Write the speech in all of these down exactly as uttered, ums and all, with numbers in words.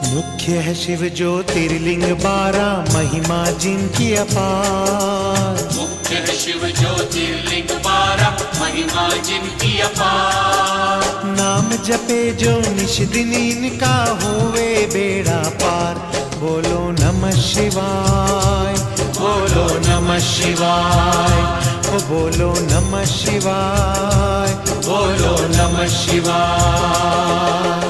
मुख्य है शिव ज्योतिर्लिंग बारह, महिमा जिनकी अपार। मुख्य है शिव ज्योतिर्लिंग बारह, महिमा जिनकी अपार। नाम जपे जो निश दिन इनका होवे बेड़ा पार। बोलो नमः शिवाय, बोलो नमः शिवाय, ओ बोलो नमः शिवाय, बोलो नमः शिवाय।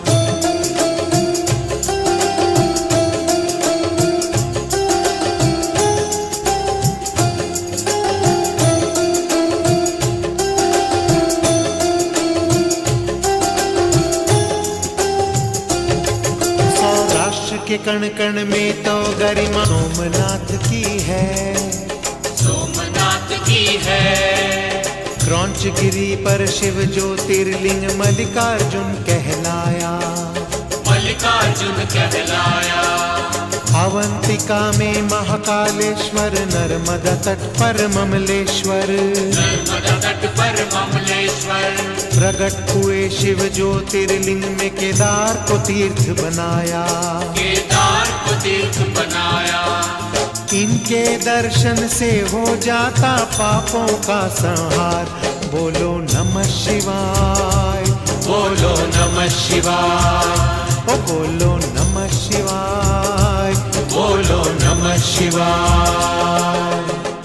के कण कण में तो गरिमा सोमनाथ की है, सोमनाथ की है। क्रौंच गिरी पर शिव ज्योतिर्लिंग मल्लिकार्जुन कहलाया, मल्लिकार्जुन कहलाया। अवंतिका में महाकालेश्वर, नर्मदा तट पर ममलेश्वर, नर्मदा तट पर ममलेश्वर। प्रगट हुए शिव ज्योतिर्लिंग में केदार को तीर्थ बनाया, केदार को तीर्थ बनाया। इनके दर्शन से हो जाता पापों का संहार। बोलो नमः शिवाय, बोलो नमः शिवाय, ओ बोलो नमः शिवाय, बोलो नमः शिवाय।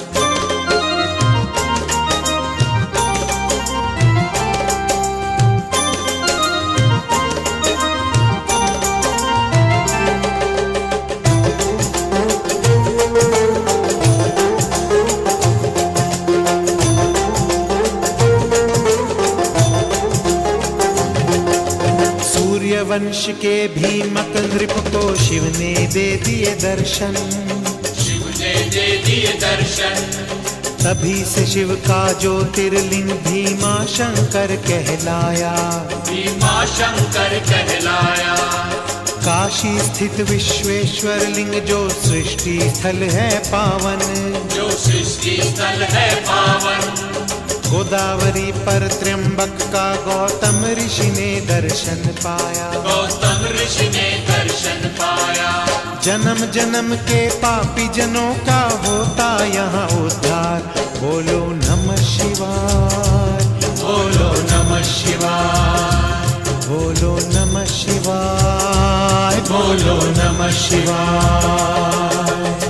वंश के भीमक नृप को शिव ने दे दिए दर्शन, शिव ने दे दिए दर्शन। तभी से शिव का ज्योतिर्लिंग भीमा शंकर कहलाया, भीमा शंकर कहलाया। काशी स्थित विश्वेश्वर लिंग जो सृष्टि स्थल है पावन, जो सृष्टि स्थल है पावन। गोदावरी पर त्र्यंबक का गौतम ऋषि ने दर्शन पाया, गौतम ऋषि ने दर्शन पाया। जन्म जन्म के पापी जनों का होता यहाँ उद्धार। बोलो नमः शिवाय, बोलो नमः शिवाय, बोलो नमः शिवाय, बोलो नमः शिवाय।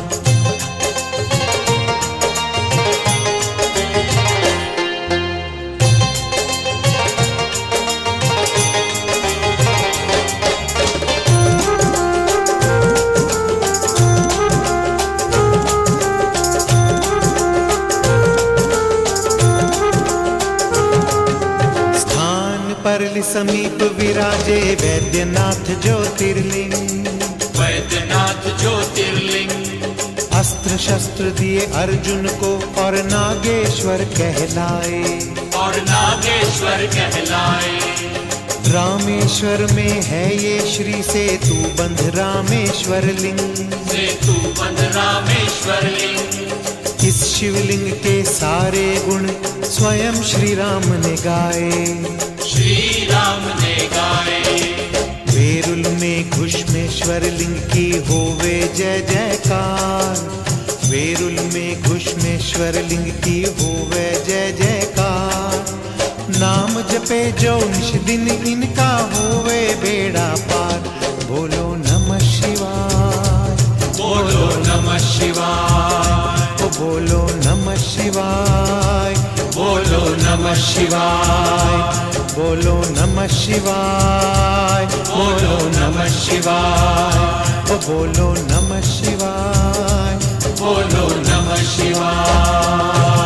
परलि समीप विराजे वैद्यनाथ ज्योतिर्लिंग, वैद्यनाथ ज्योतिर्लिंग। अस्त्र शस्त्र दिए अर्जुन को और नागेश्वर कहलाए, और नागेश्वर कहलाए। रामेश्वर में है ये श्री सेतु बंध रामेश्वर लिंग, सेतु बंध रामेश्वर लिंग। इस शिवलिंग के सारे गुण स्वयं श्री राम ने गाए, श्री राम ने गाए। वेरुल में घुष्मेश्वर लिंग की होवे जय जयकार, वेरुल में घुष्मेश्वर लिंग की होवे जय जयकार। नाम जपे जो निश दिन इनका होवे बेड़ा पार। बोलो नमः शिवाय, बोलो नमः शिवाय, ओ बोलो नमः शिवाय, बोलो नमः शिवाय, बोलो नमः शिवाय, बोलो नमः शिवाय, ओ बोलो नमः शिवाय, बोलो नमः शिवाय।